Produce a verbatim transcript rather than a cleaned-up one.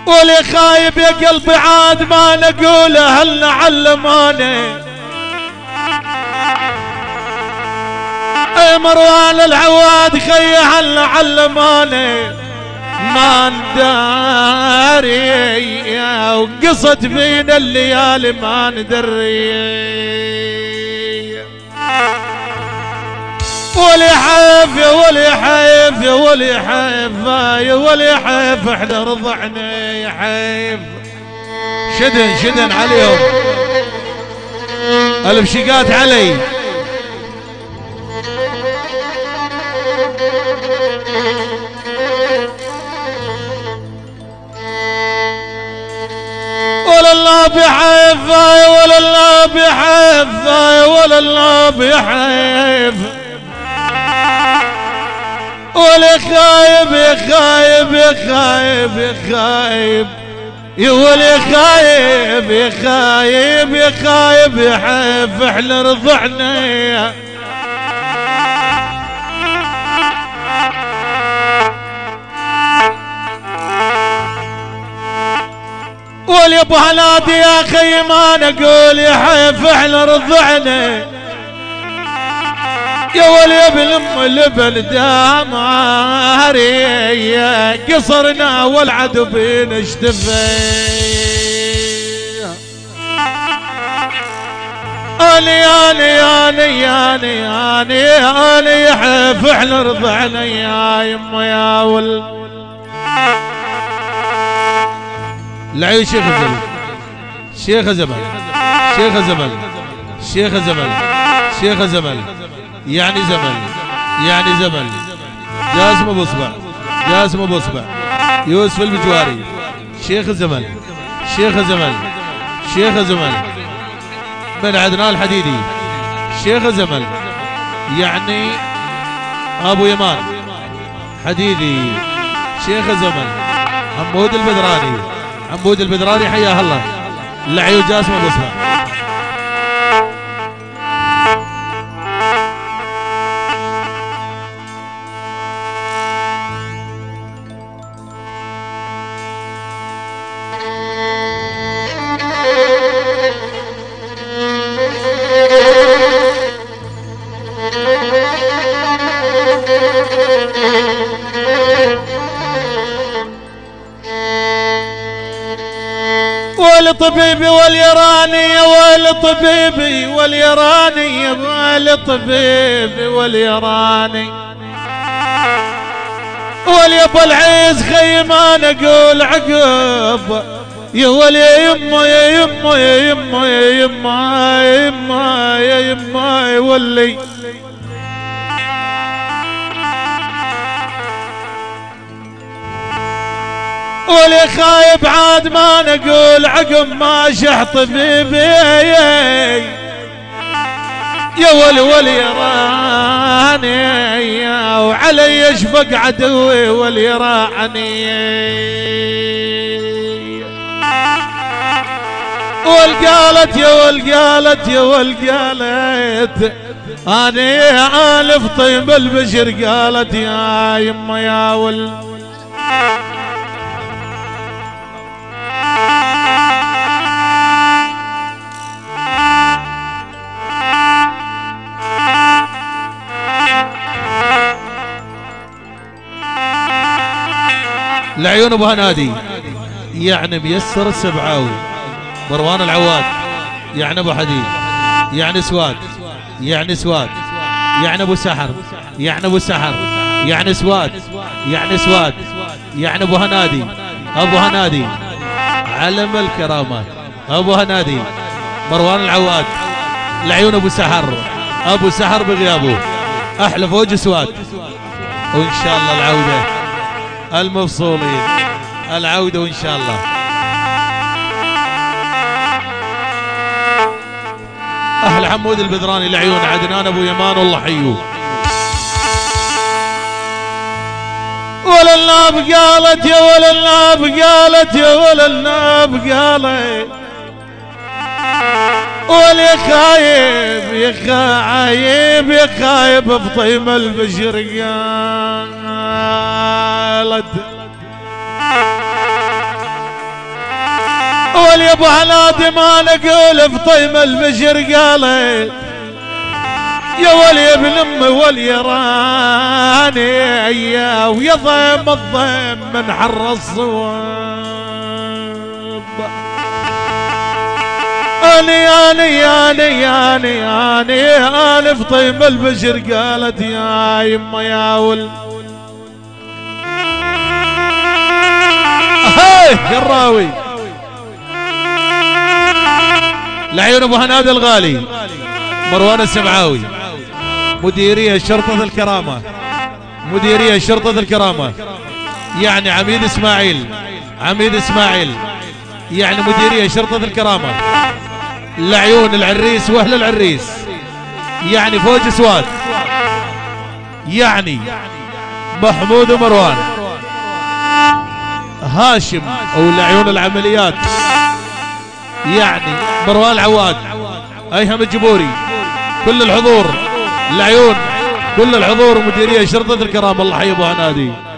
ولي خايب يا قلبي عاد ما نقوله هل علماني مروان العواد خي هل علماني ما نداري وقصت فينا الليالي ما ندري ولي حيف يا ولي حيف يا ولي حيف يا ولي حيف احنا رضعنا يا حيف شدن شدن عليهم البشقات علي ولا الله بحيف ولا الله بحيف ولا الله بحيف ولا خايب يا خايب يا خايب يا خايب يا ولي خايب يا خايب يا خايب يا حيف احنا رضعنا ولي ابو هنادي يا اخي ما نقول يا حيف احنا رضعنا يا ولي بالام البلدان ماري قصرنا والعدو بينا اشتفى اني اني اني اني اني اني يا حيف احنا رضعنا يا يما يا ول العيون شيخ زمل شيخ زمل شيخ زمل شيخ زمل شيخ زمل يعني زمل يعني زمل جاسم ابو اصبع جاسم ابو اصبع يوسف البجواري شيخ زمل شيخ زمل شيخ زمل من عدنان الحديدي شيخ زمل يعني ابو يمان حديدي شيخ زمل حمود البدراني حمود البدراني حياه الله العيون جاسم ابو اصبع والطبيبي واليراني والطبيبي واليراني والطبيبي واليراني واليابا العيز خي ما نقول عقب يا ولي يا يما يا يما يا يما يا يما يا يما يا يما يا ولي ولي خايب عاد ما نقول عقب ما شح طبيبي يا ولي ولي راني وعلي يشفق عدوي ولي راني والقالت يا والقالت يا والقالت اني الف طيب البشر قالت يا يما يا ول العيون ابو هنادي يعني ميسر السبعاوي مروان العواد يعني ابو حديد يعني سواد يعني سواد يعني ابو سحر يعني ابو سحر يعني سواد يعني سواد يعني ابو هنادي ابو هنادي علم الكرامات ابو هنادي مروان العواد العيون ابو سحر ابو سحر بغيابه احلى فوج سواد وان شاء الله العوده المفصولين العوده وان شاء الله اهل حمود البدراني العيون عدنان ابو يمان والله حيوه ولا الناب قالت يا ولا الناب قالت يا ولا الناب قالت ولي خايب يا خايب يا خايب بطيم البشر قالت قال يا ابو هنادي ما نقول بطيم البشر قالت يا ولي ابن امي ولي راني اياه ويا ضيم الضيم من حر الصواب. اني اني اني اني اني اني في طيم البشر قالت يا يما يا ول هاي يا الراوي لعيون ابو هنادي الغالي مروان السبعاوي مديرية شرطة الكرامة مديرية شرطة الكرامة يعني عميد اسماعيل عميد اسماعيل يعني مديرية شرطة الكرامة لعيون العريس واهل العريس يعني فوج سواد يعني محمود ومروان هاشم او لعيون العمليات يعني مروان العواد ايهم الجبوري كل الحضور العيون كل الحضور مديرية شرطة الكرامة الله حي ابو هنادي.